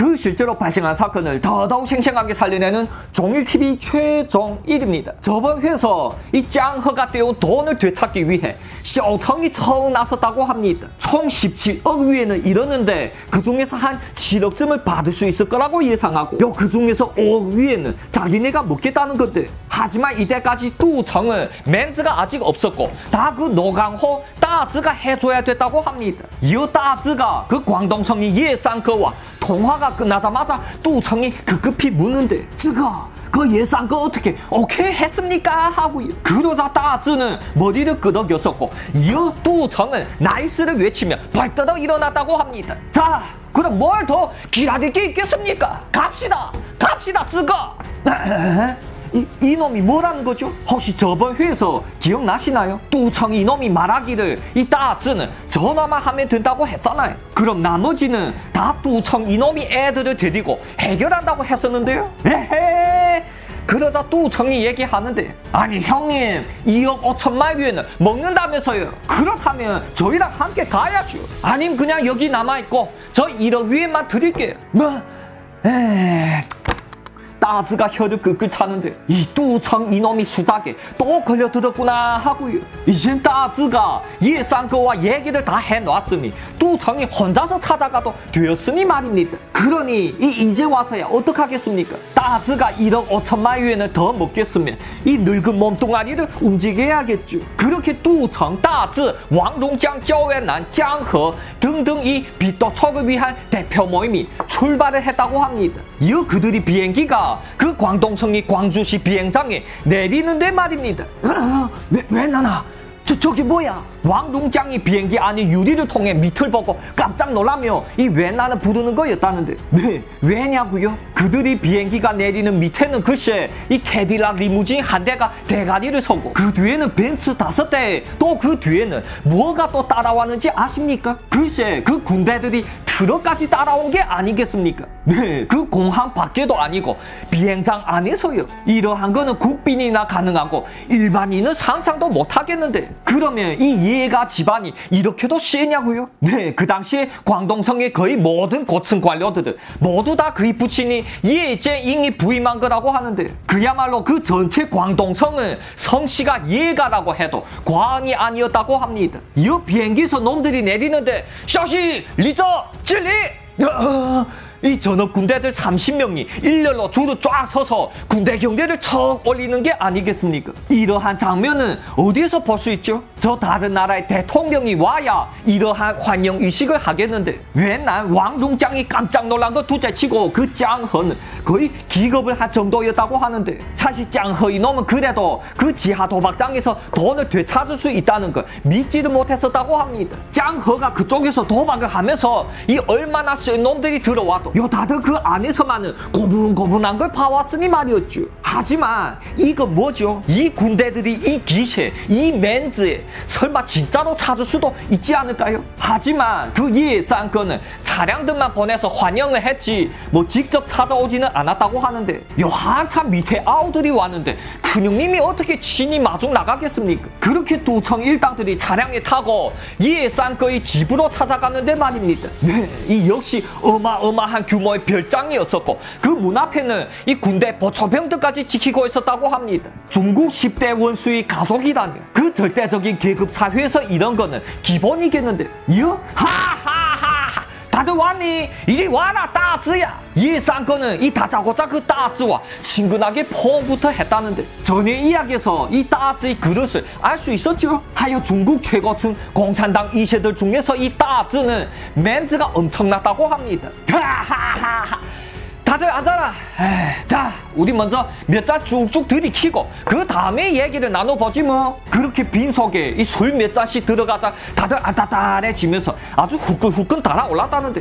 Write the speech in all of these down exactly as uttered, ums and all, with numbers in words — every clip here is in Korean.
그 실제로 발생한 사건을 더더욱 생생하게 살려내는 종일티비 최종일입니다. 저번 회에서 이 짱허가 떼온 돈을 되찾기 위해 쇼청이 처음 나섰다고 합니다. 총 십칠억 위에는 이러는데 그 중에서 한 칠억쯤을 받을 수 있을 거라고 예상하고 요 그 중에서 오억 위에는 자기네가 먹겠다는 건데, 하지만 이때까지 뚜청은 멘즈가 아직 없었고 다 그 노강호 따즈가 해줘야 됐다고 합니다. 이 따즈가 그 광동성이 예상거와 통화가 끝나자마자 뚜청이 급급히 묻는데, 저거 그 예상거 어떻게 오케이 했습니까? 하고요. 그러자 따즈는 머리를 끄덕였었고 이어 뚜청은 나이스를 외치며 벌떡 일어났다고 합니다. 자, 그럼 뭘 더 기다릴 게 있겠습니까? 갑시다 갑시다 쯔거. 이, 이놈이 뭐라는 거죠? 혹시 저번 회에서 기억나시나요? 뚜청이 이놈이 말하기를 이 따즈는 전화만 하면 된다고 했잖아요. 그럼 나머지는 다 뚜청 이놈이 애들을 데리고 해결한다고 했었는데요. 에헤. 그러자 뚜청이 얘기하는데, 아니 형님 이억 오천만 위에는 먹는다면서요. 그렇다면 저희랑 함께 가야죠. 아님 그냥 여기 남아있고 저 일억 위에만 드릴게요. 뭐? 에이... 따즈가 혀를 끄끌 차는데 이 뚜청 이놈이 수작에 또 걸려들었구나 하고요. 이젠 따즈가 예상거와 얘기를 다 해놨으니 뚜청이 혼자서 찾아가도 되었으니 말입니다. 그러니 이 이제 와서야 어떡하겠습니까? 따즈가 일억 오천만 위에는 더 먹겠으면 이 늙은 몸뚱아리를 움직여야겠죠. 그렇게 뚜청, 따즈, 왕동장, 쩌웬난, 짱허 등등 이 비토촉을 위한 대표 모임이 출발을 했다고 합니다. 이어 그들이 비행기가 그 광동성이 광주시 비행장에 내리는데 말입니다. 왜, 왜 나나? 저, 저기 뭐야? 왕동장이 비행기 안에 유리를 통해 밑을 보고 깜짝 놀라며 이 왜나는 부르는 거였다는데, 네, 왜냐고요? 그들이 비행기가 내리는 밑에는 글쎄 이 캐딜락 리무진 한 대가 대가리를 서고 그 뒤에는 벤츠 다섯 대, 또 그 뒤에는 뭐가 또 따라왔는지 아십니까? 글쎄 그 군대들이 트럭까지 따라온 게 아니겠습니까? 네, 그 공항 밖에도 아니고 비행장 안에서요. 이러한 거는 국빈이나 가능하고 일반인은 상상도 못 하겠는데, 그러면 이 예가 집안이 이렇게도 세냐고요? 네, 그 당시에 광동성의 거의 모든 고층 관료들은 모두 다 그의 부친이 예제잉이 부임한 거라고 하는데, 그야말로 그 전체 광동성은 성씨가 예가라고 해도 과언이 아니었다고 합니다. 이 비행기에서 놈들이 내리는데 샤시, 리저, 찔리! 어... 이 전업 군대들 삼십 명이 일렬로 줄을 쫙 서서 군대 경례를 척 올리는 게 아니겠습니까? 이러한 장면은 어디에서 볼 수 있죠? 저 다른 나라의 대통령이 와야 이러한 환영 의식을 하겠는데, 왜날 왕동장이 깜짝 놀란 거 둘째치고 그 짱허는 거의 기겁을 한 정도였다고 하는데, 사실 짱허 이놈은 그래도 그 지하 도박장에서 돈을 되찾을 수 있다는 걸 믿지를 못했었다고 합니다. 짱허가 그쪽에서 도박을 하면서 이 얼마나 센 놈들이 들어와도 요 다들 그 안에서만은 고분고분한 걸 봐왔으니 말이었죠. 하지만 이거 뭐죠? 이 군대들이 이 기세, 이 멘즈에 설마 진짜로 찾을 수도 있지 않을까요? 하지만 그 예상권은 차량들만 보내서 환영을 했지 뭐 직접 찾아오지는 않았다고 하는데, 요 한참 밑에 아우들이 왔는데 큰형님이 어떻게 친히 마중 나가겠습니까? 그렇게 뚜청 일당들이 차량에 타고 예상권의 집으로 찾아갔는데 말입니다. 네, 이 역시 어마어마한 규모의 별장이었었고 그 문 앞에는 이 군대 보초병들까지 지키고 있었다고 합니다. 중국 십 대 원수의 가족이라면 그 절대적인 계급 사회에서 이런 거는 기본이겠는데, 이어 하하하 다들 왔니? 이리 와라 따즈야. 예상거는 이 다짜고짜 그 따즈와 친근하게 포옹부터 했다는데, 전에 이야기에서 이 따즈의 그릇을 알 수 있었죠. 하여 중국 최고층 공산당 이세들 중에서 이 따즈는 멘즈가 엄청났다고 합니다. 하하하 다들 앉아라. 에이, 자, 우리 먼저 몇 잔 쭉쭉 들이키고 그 다음에 얘기를 나눠보지 뭐. 그렇게 빈속에 이 술 몇 잔씩 들어가자 다들 안따따해지면서 아주 후끈후끈 달아올랐다는데,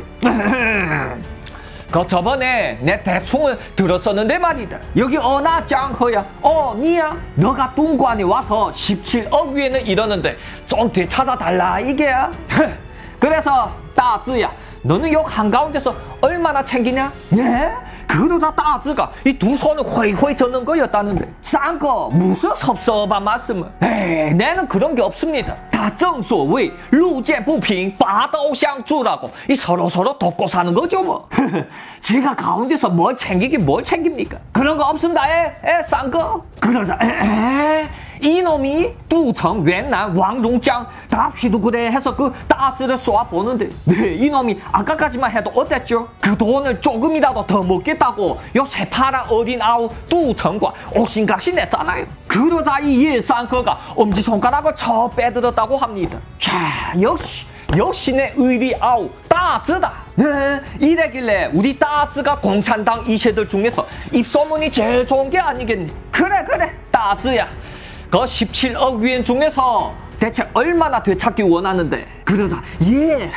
그 저번에 내 대충을 들었었는데 말이다. 여기 어나 짱허야? 어, 니야? 너가 뚱관에 와서 십칠억 위에는 이러는데 좀 되찾아달라 이게야. 그래서 따즈야, 너는 역 한가운데서 얼마나 챙기냐? 네? 그러자 따즈가 이 두 손을 훨훨 젓는 거였다는데 쌍거 무슨 섭섭한 말씀을. 에이, 내는 그런 게 없습니다. 다正所谓路见不平拔刀相助라고 이 서로서로 돕고 사는 거죠 뭐. 제가 가운데서 뭘 챙기긴 뭘 챙깁니까? 그런 거 없습니다. 에, 에, 쌍거. 그러자 에, 에. 이놈이 뚜청 웬난 왕롱장 다 휘두그레 해서 그 따즈를 쏘아보는데 네, 이놈이 아까까지만 해도 어땠죠? 그 돈을 조금이라도 더 먹겠다고 요 새파란 어린 아우 뚜청과 옥신각신 했잖아요. 그러자 이 예상거가 엄지손가락을 쳐 빼들었다고 합니다. 자, 역시 역시 내 의리 아우 따즈다. 네, 이래길래 우리 따즈가 공산당 이세들 중에서 입소문이 제일 좋은 게 아니겠니? 그래 그래 따즈야. 그 십칠억 위엔 중에서 대체 얼마나 되찾기 원하는데? 그러자 예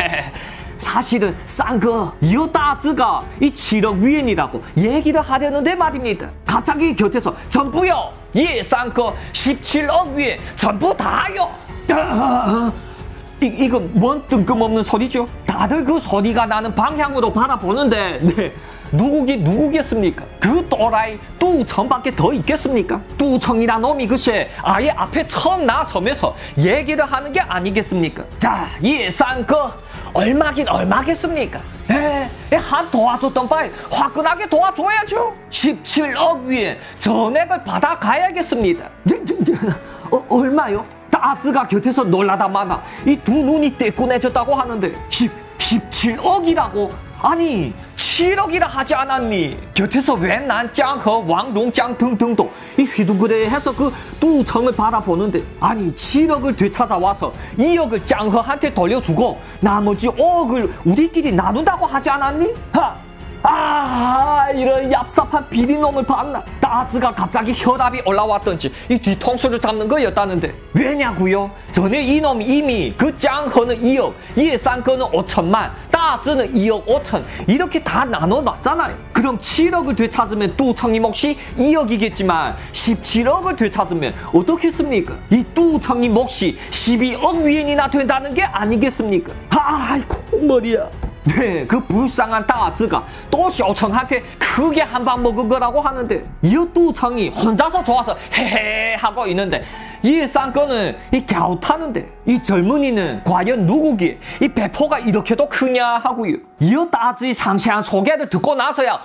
사실은 싼거 이 따즈가 이 칠억 위엔이라고 얘기를 하려는데 말입니다. 갑자기 곁에서 전부요 예 싼거 십칠억 위엔 전부 다요. 이, 이거 뭔 뜬금없는 소리죠? 다들 그 소리가 나는 방향으로 바라보는데 네. 누구기 누구겠습니까? 그 또라이 뚜청밖에 더 있겠습니까? 뚜청이란 놈이 글쎄 아예 앞에 처음 나서면서 얘기를 하는 게 아니겠습니까? 자, 예상거 얼마긴 얼마겠습니까? 에, 한 도와줬던 바에 화끈하게 도와줘야죠. 십칠억 위엔 전액을 받아가야겠습니다. 어, 얼마요? 따즈가 곁에서 놀라다 마나 이 두 눈이 떼꾸내졌다고 하는데 십, 십칠억이라고? 아니 칠억이라 하지 않았니? 곁에서 웬 난짱허 왕롱짱 등등도 이 휘두그레 해서 그 뚜청을 바라보는데 아니 칠억을 되찾아와서 이억을 짱허한테 돌려주고 나머지 오억을 우리끼리 나눈다고 하지 않았니? 하! 아, 이런 얍삽한 비리놈을 봤나? 따즈가 갑자기 혈압이 올라왔던지 이 뒤통수를 잡는 거였다는데 왜냐고요? 전에 이놈이 이미 그 짱허는 이억, 예상거는 오천만, 따즈는 이억 오천 이렇게 다 나눠놨잖아요. 그럼 칠억을 되찾으면 뚜청이 몫이 이억이겠지만 십칠억을 되찾으면 어떻겠습니까? 이 뚜청이 몫이 십이억 위엔이나 된다는 게 아니겠습니까? 아이고 머리야. 네, 그 불쌍한 따즈가 또 셔청한테 크게 한 방 먹은 거라고 하는데 이 뚜청이 혼자서 좋아서 헤헤 하고 있는데 이 쌍거는 이 갸웃하는데 이 젊은이는 과연 누구기에 이 배포가 이렇게도 크냐 하고요. 이 따즈의 상세한 소개를 듣고 나서야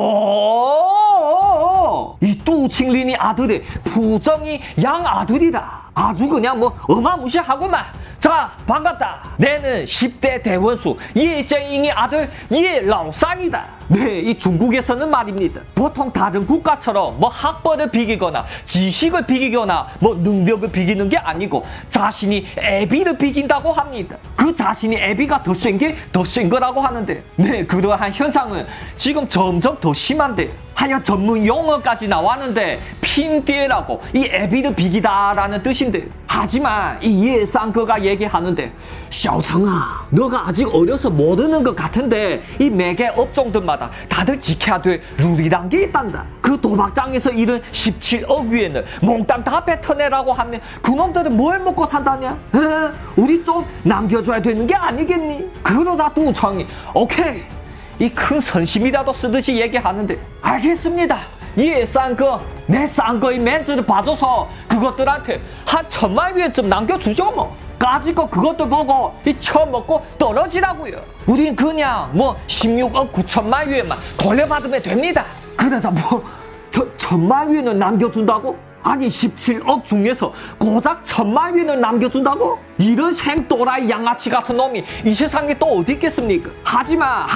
어, 이 뚜칭린이 아들의 부정이 양 아들이다. 아주 그냥 뭐 어마무시하구만. 자, 반갑다. 내는 십 대 대원수 예쟁잉의 아들 예라오산이다. 네, 이 중국에서는 말입니다. 보통 다른 국가처럼 뭐 학벌을 비기거나 지식을 비기거나 뭐 능력을 비기는 게 아니고 자신이 애비를 비긴다고 합니다. 그 자신이 애비가 더 센 게 더 센 거라고 하는데 네, 그러한 현상은 지금 점점 더 심한데 하여 전문 용어까지 나왔는데 핀디에라고 이 애비를 비기다라는 뜻인데 하지만 이 예상거가 얘기하는데 샤오청아 너가 아직 어려서 모르는 것 같은데 이 매개 업종들마다 다들 지켜야 될 룰이란 게 있단다. 그 도박장에서 잃은 십칠억 위엔을 몽땅 다 뱉어내라고 하면 그놈들은 뭘 먹고 산다냐? 에? 우리 좀 남겨줘야 되는 게 아니겠니? 그러자 뚜청이 오케이 이 큰 선심이라도 쓰듯이 얘기하는데 알겠습니다. 예, 싼거 내 싼거의 멘트를 봐줘서 그것들한테 한 천만 위엔쯤 남겨주죠 뭐. 까짓거 그것도 보고 이 처먹고 떨어지라고요. 우린 그냥 뭐 십육억 구천만 위엔만 돌려받으면 됩니다. 그래서 뭐 저, 천만 위엔을 남겨준다고? 아니 십칠억 중에서 고작 천만 위엔을 남겨준다고? 이런 생또라이 양아치 같은 놈이 이 세상에 또 어디 있겠습니까? 하지만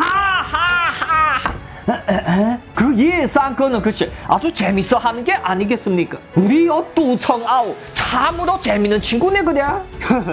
하하하 그 예상거는 글쎄 아주 재밌어 하는 게 아니겠습니까? 우리 요 뚜청아우 참으로 재밌는 친구네 그냥.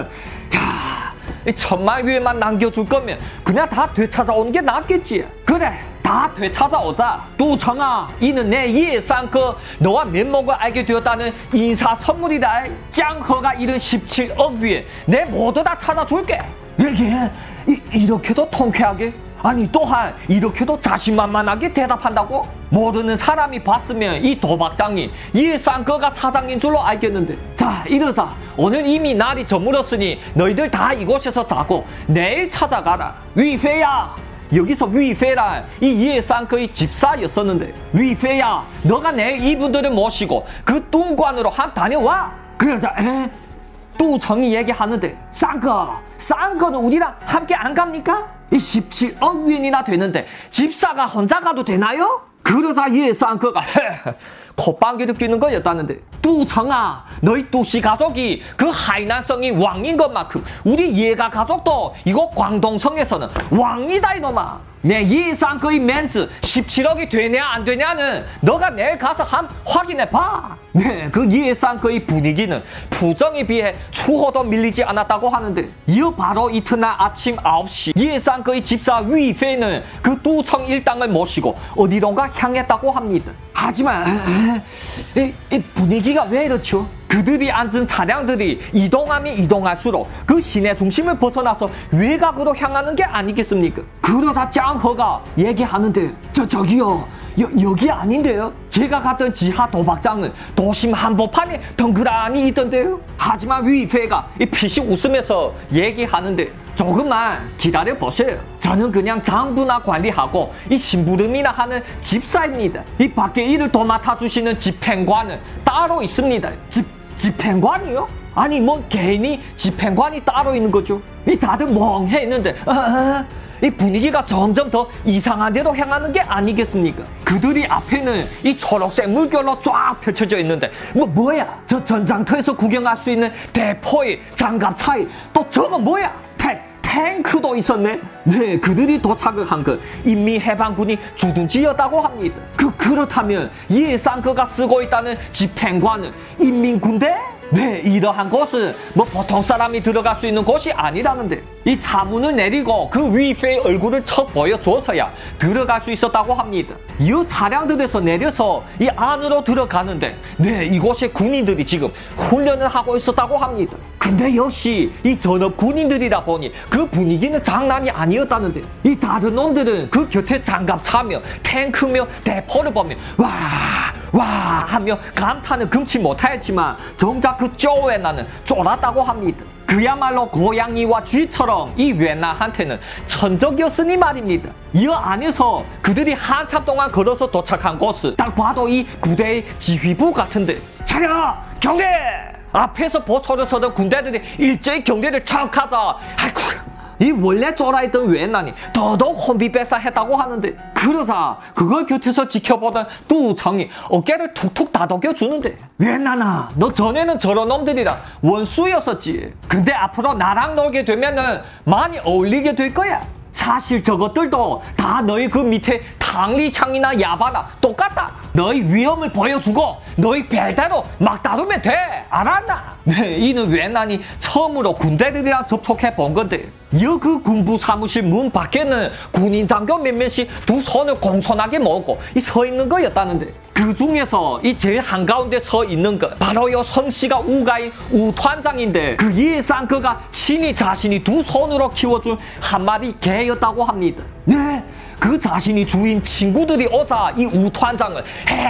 야, 이 천만 위엔만 남겨줄 거면 그냥 다 되찾아오는 게 낫겠지. 그래 다 되찾아오자. 뚜청아 이는 내 예상거 너와 면목을 알게 되었다는 인사 선물이다. 짱허가 잃은 십칠억 위엔 내 모두 다 찾아줄게. 이게 이, 이렇게도 통쾌하게? 아니 또한 이렇게도 자신만만하게 대답한다고? 모르는 사람이 봤으면 이 도박장이 예상거가 사장인 줄로 알겠는데 자 자, 이러자 오늘 이미 날이 저물었으니 너희들 다 이곳에서 자고 내일 찾아가라. 위페야, 여기서 위페란 이 예상거의 집사였었는데, 위페야, 너가 내일 이분들을 모시고 그 뚱관으로 한 다녀와. 그러자 에? 뚜청이 얘기하는데, 쌍거, 쌍거는 우리랑 함께 안 갑니까? 이 십칠억 위엔이나 되는데 집사가 혼자 가도 되나요? 그러자 예상거가 콧방귀를 뀌는 거였다는데, 뚜청아, 너희 뚜씨 가족이 그 하이난성이 왕인 것만큼 우리 예가 가족도 이곳 광동성에서는 왕이다 이놈아. 내 예상거의 멘트 십칠억이 되냐 안 되냐는 너가 내일 가서 한 확인해봐. 네, 그 예상거의 분위기는 부정에 비해 추호도 밀리지 않았다고 하는데, 이어 바로 이튿날 아침 아홉 시 예상거의 집사 위페이는 그 뚜청 일당을 모시고 어디론가 향했다고 합니다. 하지만 이, 이 분위기가 왜 이렇죠? 그들이 앉은 차량들이 이동하면 이동할수록 그 시내 중심을 벗어나서 외곽으로 향하는 게 아니겠습니까? 그러자 짱허가 얘기하는데, 저, 저기요, 여, 여기 아닌데요? 제가 갔던 지하 도박장은 도심 한복판에 덩그라니 있던데요? 하지만 위페가 이 피식 웃으면서 얘기하는데, 조금만 기다려보세요. 저는 그냥 장부나 관리하고 이 심부름이나 하는 집사입니다. 이 밖에 일을 도맡아주시는 집행관은 따로 있습니다. 집, 집행관이요? 아니 뭐 개인이 집행관이 따로 있는 거죠. 이 다들 멍해 있는데 아, 이 분위기가 점점 더 이상한 데로 향하는 게 아니겠습니까? 그들이 앞에는 이 초록색 물결로 쫙 펼쳐져 있는데, 뭐 뭐야? 저 전장터에서 구경할 수 있는 대포의 장갑차에 또 저거 뭐야? 탱, 탱크도 있었네. 네, 그들이 도착을 한 건 인민해방군이 주둔지였다고 합니다. 그 그렇다면 예상거가 쓰고 있다는 집행관은 인민군대? 네, 이러한 곳은 뭐 보통 사람이 들어갈 수 있는 곳이 아니라는데, 이 차문을 내리고 그 위페의 얼굴을 쳐 보여줘서야 들어갈 수 있었다고 합니다. 이 차량들에서 내려서 이 안으로 들어가는데, 네, 이곳에 군인들이 지금 훈련을 하고 있었다고 합니다. 근데 역시 이 전업 군인들이라 보니 그 분위기는 장난이 아니었다는데, 이 다른 놈들은 그 곁에 장갑 차며 탱크며 대포를 보며 와, 와 하며 감탄을 금치 못하였지만 정작 그 쪼웨나는 쫄았다고 합니다. 그야말로 고양이와 쥐처럼 이 웨나한테는 천적이었으니 말입니다. 이 안에서 그들이 한참 동안 걸어서 도착한 곳은 딱 봐도 이 부대의 지휘부 같은데, 차려! 경계! 앞에서 보초를 서던 군대들이 일제히 경계를 척하자, 아이쿠, 이 원래 쫄아있던 웨난이 더더욱 혼비백산했다고 하는데, 그러자 그걸 곁에서 지켜보던 뚜청이 어깨를 툭툭 다독여주는데, 웨난아, 너 전에는 저런 놈들이랑 원수였었지. 근데 앞으로 나랑 놀게 되면은 많이 어울리게 될 거야. 사실 저것들도 다 너희 그 밑에 탕리창이나 야바나 똑같다. 너희 위험을 보여주고 너희 별대로 막 다루면 돼. 알았나? 네, 이는 웨난이 처음으로 군대들이랑 접촉해 본 건데, 여 그 군부 사무실 문 밖에는 군인 장교 몇몇이 두 손을 공손하게 모으고 이 서 있는 거였다는데, 그 중에서 이 제일 한가운데 서 있는 거 바로 요 성씨가 우가인 우团장인데, 그 예상그가 친히 자신이 두 손으로 키워준 한 마리 개였다고 합니다. 네, 그 자신이 주인 친구들이 오자 이 우团장은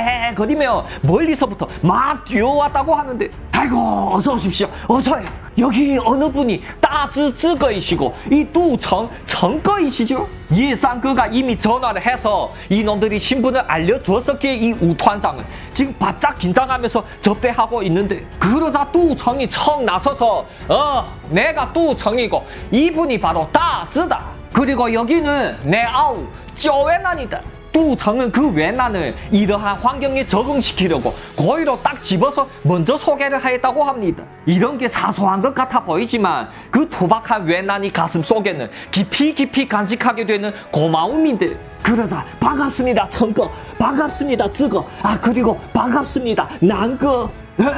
헤헤거리며 멀리서부터 막 뛰어왔다고 하는데, 아이고 어서 오십시오, 어서요. 여기 어느 분이 따즈즈거이시고 이 뚜청 청거이시죠? 예상그가 이미 전화를 해서 이놈들이 신분을 알려줬었기에 이 우团장은 지금 바짝 긴장하면서 접대하고 있는데, 그러자 뚜청이 청 나서서 어 내가 뚜청이고 이분이 바로 따즈다. 그리고 여기는 내 아우 쪼웨난이다. 뚜청은 그 웨난을 이러한 환경에 적응시키려고 고의로 딱 집어서 먼저 소개를 하였다고 합니다. 이런 게 사소한 것 같아 보이지만 그 투박한 웨난이 가슴 속에는 깊이 깊이 간직하게 되는 고마움인데, 그러자 반갑습니다 청거, 반갑습니다 쯔거, 아 그리고 반갑습니다 난거.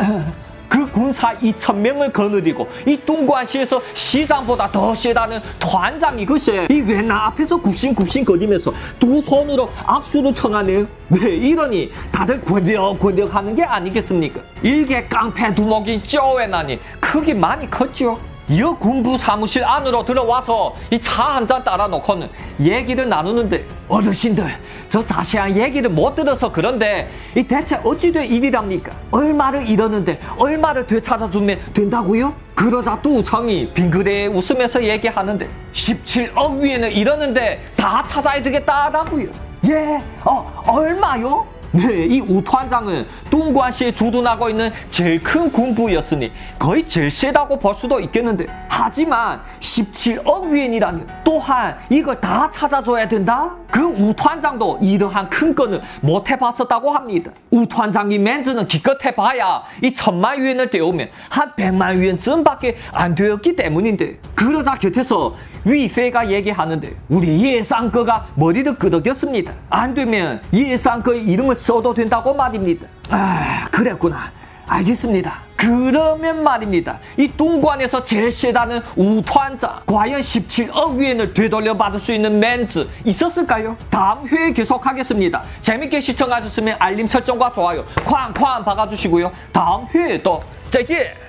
그 군사 이천 명을 거느리고 이 뚱관시에서 시장보다 더 세다는团장이 글쎄 이 웨난 앞에서 굽신굽신 거리면서 두 손으로 악수를 청하네요. 네, 이러니 다들 권력권력 하는 게 아니겠습니까? 일개 깡패 두목인 쪼웨난이 크기 많이 컸죠. 이 군부 사무실 안으로 들어와서 이 차 한 잔 따라 놓고는 얘기를 나누는데 어르신들 저 자세한 얘기를 못 들어서 그런데 이 대체 어찌된 일이랍니까? 얼마를 잃었는데 얼마를 되찾아주면 된다고요? 그러자 뚜창이 빙그레 웃으면서 얘기하는데 십칠억 위에는 잃었는데 다 찾아야 되겠다라고요. 예? 어 얼마요? 네, 이 우团장은 뚱관시에 주둔하고 있는 제일 큰 군부였으니 거의 제일 세다고 볼 수도 있겠는데 하지만 십칠억 위엔이라니 또한 이걸 다 찾아줘야 된다? 그 우团장도 이러한 큰 건을 못 해봤었다고 합니다. 우团장이 맨즈는 기껏 해봐야 이 천만 위엔을 떼우면 한 백만 위엔쯤밖에 안 되었기 때문인데 그러자 곁에서 위페가 얘기하는데 우리 예상거가 머리를 끄덕였습니다. 안 되면 예상거의 이름을 써도 된다고 말입니다. 아 그랬구나. 알겠습니다. 그러면 말입니다. 이 뚱관에서 제일 세다는 우团장 과연 십칠억 위엔을 되돌려 받을 수 있는 맨즈 있었을까요? 다음 회에 계속하겠습니다. 재밌게 시청하셨으면 알림 설정과 좋아요 쾅쾅 박아주시고요. 다음 회에 또 再见